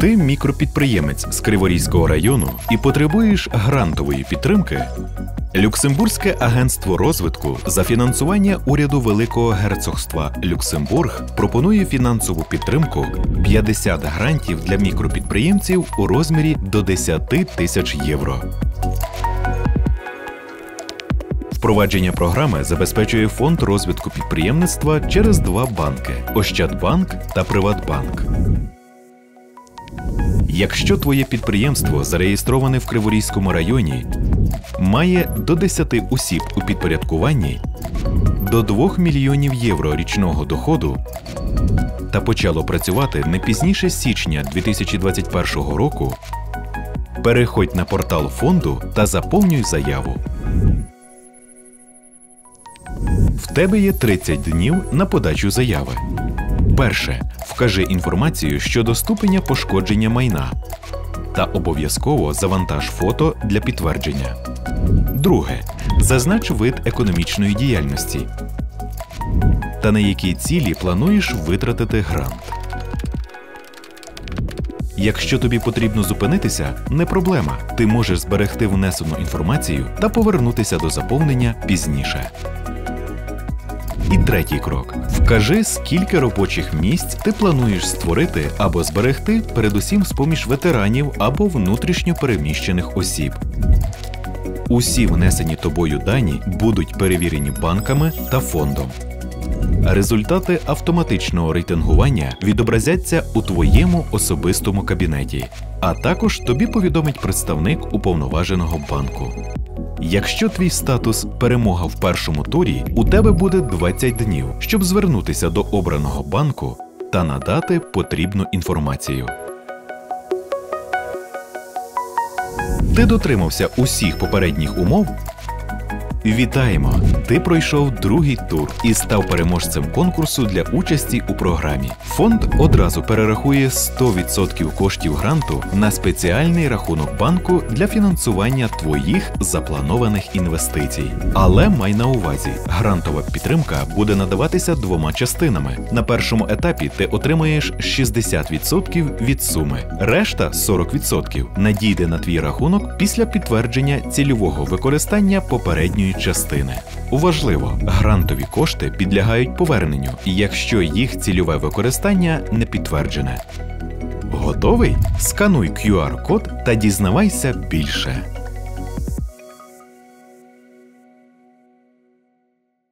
Ти мікропідприємець з Криворізького району і потребуєш грантової підтримки? Люксембурзьке агентство розвитку за фінансування уряду Великого Герцогства Люксембург пропонує фінансову підтримку 50 грантів для мікропідприємців у розмірі до 10 тисяч євро. Впровадження програми забезпечує Фонд розвитку підприємництва через два банки – Ощадбанк та Приватбанк. Якщо твоє підприємство зареєстроване в Криворізькому районі, має до 10 осіб у підпорядкуванні, до 2 мільйонів євро річного доходу та почало працювати не пізніше січня 2021 року, переходь на портал фонду та заповнюй заяву. В тебе є 30 днів на подачу заяви. Перше. Вкажи інформацію щодо ступеня пошкодження майна та обов'язково завантаж фото для підтвердження. Друге. Зазнач вид економічної діяльності та на які цілі плануєш витратити грант. Якщо тобі потрібно зупинитися, не проблема. Ти можеш зберегти внесену інформацію та повернутися до заповнення пізніше. І третій крок. Вкажи, скільки робочих місць ти плануєш створити або зберегти передусім з-поміж ветеранів або внутрішньо переміщених осіб. Усі внесені тобою дані будуть перевірені банками та фондом. Результати автоматичного рейтингування відобразяться у твоєму особистому кабінеті, а також тобі повідомить представник уповноваженого банку. Якщо твій статус «Перемога в першому турі», у тебе буде 20 днів, щоб звернутися до обраного банку та надати потрібну інформацію. Ти дотримався усіх попередніх умов? Вітаємо! Ти пройшов другий тур і став переможцем конкурсу для участі у програмі. Фонд одразу перерахує 100% коштів гранту на спеціальний рахунок банку для фінансування твоїх запланованих інвестицій. Але май на увазі, грантова підтримка буде надаватися двома частинами. На першому етапі ти отримаєш 60% від суми, решта 40% надійде на твій рахунок після підтвердження цільового використання попередньої частини. Важливо, грантові кошти підлягають поверненню, якщо їх цільове використання не підтверджене. Готовий? Скануй QR-код та дізнавайся більше.